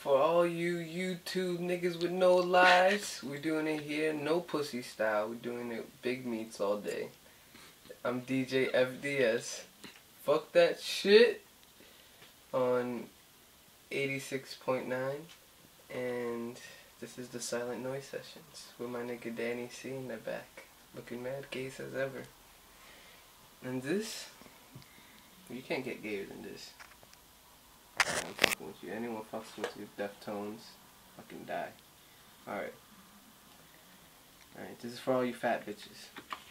For all you YouTube niggas with no lives, we're doing it here, no pussy style. We're doing it big meats all day. I'm DJ FDS. Fuck that shit on 86.9, and this is the Silent Noise Sessions with my nigga Danny C in the back, looking mad gay as ever. And this, you can't get gayer than this. I'm fucking with you. Anyone fucks with you, Deftones, fucking die. Alright. Alright, this is for all you fat bitches.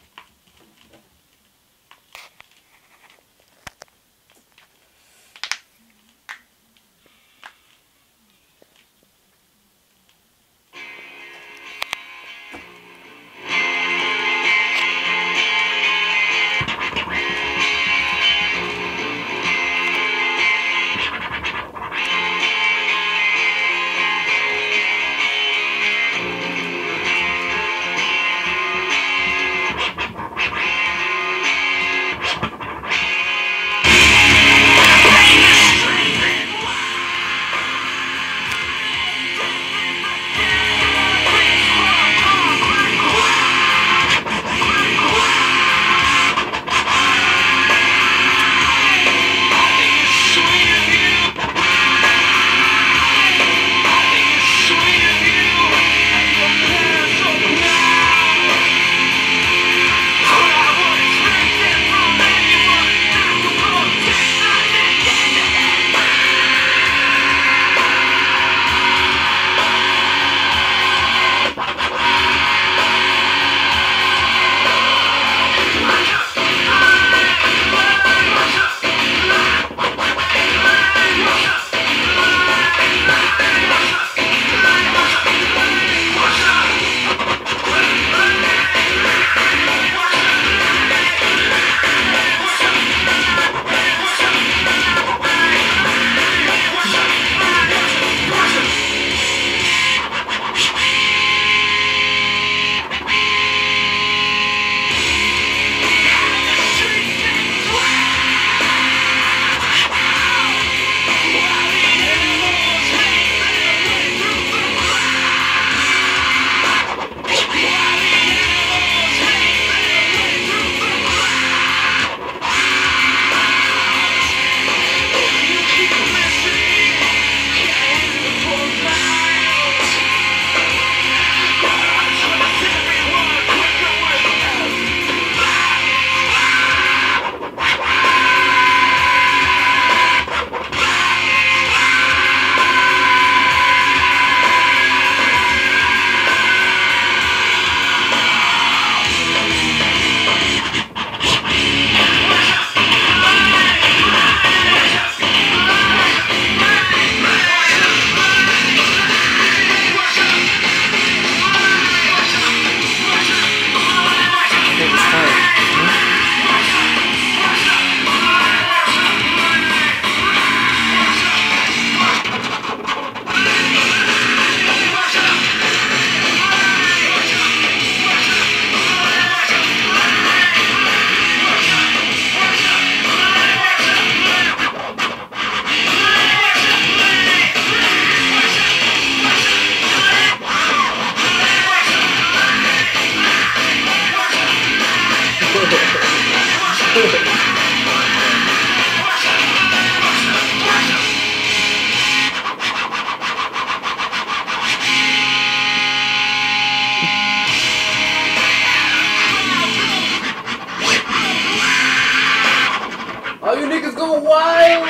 All you niggas go wild!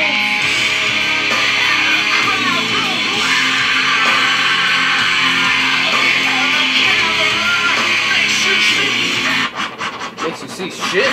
Makes you see shit.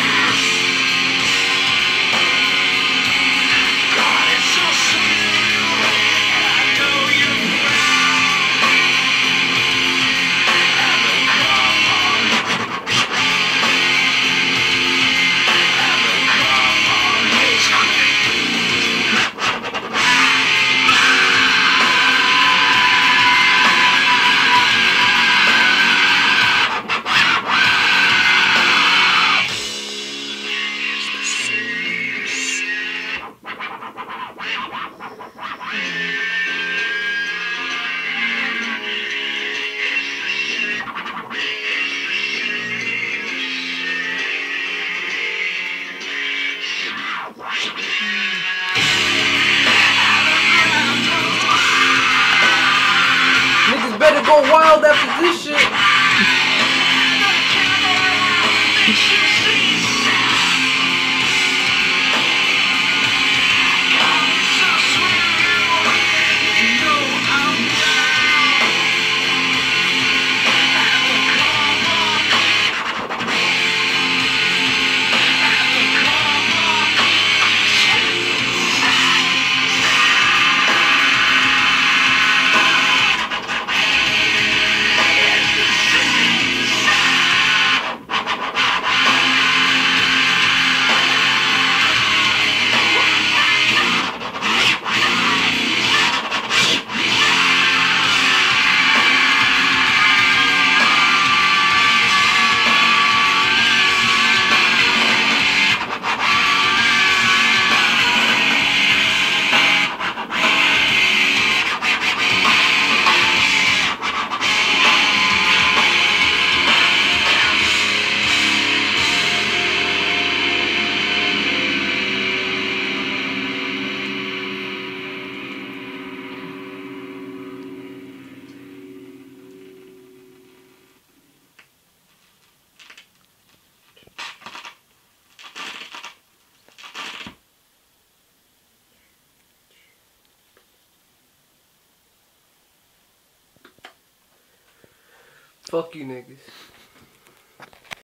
Fuck you niggas.